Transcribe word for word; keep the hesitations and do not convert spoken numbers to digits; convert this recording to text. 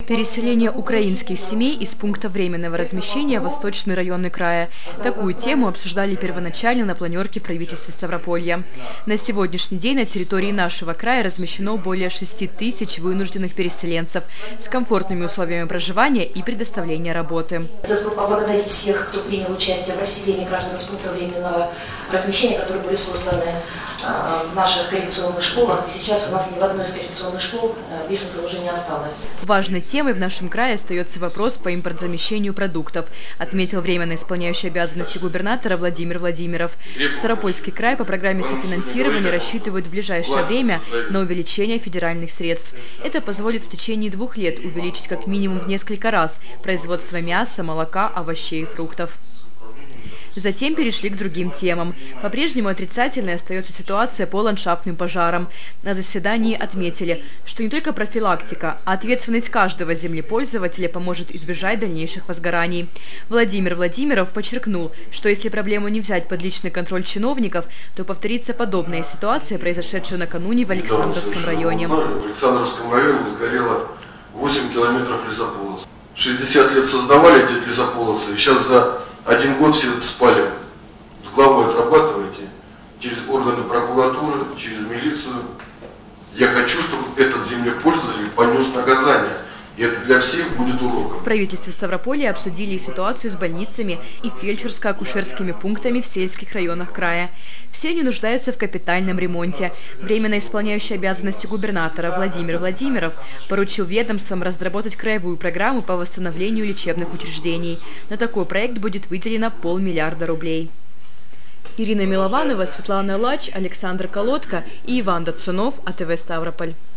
Переселение украинских семей из пункта временного размещения в Восточный район края. Такую тему обсуждали первоначально на планерке в правительстве Ставрополья. На сегодняшний день на территории нашего края размещено более шести тысяч вынужденных переселенцев с комфортными условиями проживания и предоставления работы. Хотелось бы поблагодарить всех, кто принял участие в расселении граждан из пункта временного размещения, которые были созданы в наших коррекционных школах. И сейчас у нас ни в одной из коррекционных школ беженцев уже не осталось. Важной темой в нашем крае остается вопрос по импортзамещению продуктов, отметил временно исполняющий обязанности губернатора Владимир Владимиров. Ставропольский край по программе софинансирования рассчитывает в ближайшее время на увеличение федеральных средств. Это позволит в течение двух лет увеличить как минимум в несколько раз производство мяса, молока, овощей и фруктов. Затем перешли к другим темам. По-прежнему отрицательной остается ситуация по ландшафтным пожарам. На заседании отметили, что не только профилактика, а ответственность каждого землепользователя поможет избежать дальнейших возгораний. Владимир Владимиров подчеркнул, что если проблему не взять под личный контроль чиновников, то повторится подобная ситуация, произошедшая накануне в Александровском районе. В Александровском районе сгорело восемь километров лесополос. шестьдесят лет создавали эти лесополосы, и сейчас за один год все спали. С главой отрабатываете, через органы прокуратуры, через милицию. Я хочу, чтобы этот землепользователь понес наказание. И это для всех будет уроком. В правительстве Ставрополья обсудили ситуацию с больницами и фельдшерско-акушерскими пунктами в сельских районах края. Все они нуждаются в капитальном ремонте. Временно исполняющий обязанности губернатора Владимир Владимиров поручил ведомствам разработать краевую программу по восстановлению лечебных учреждений. На такой проект будет выделено полмиллиарда рублей. Ирина Милованова, Светлана Лач, Александр Колодко и Иван Дацунов, АТВ Ставрополь.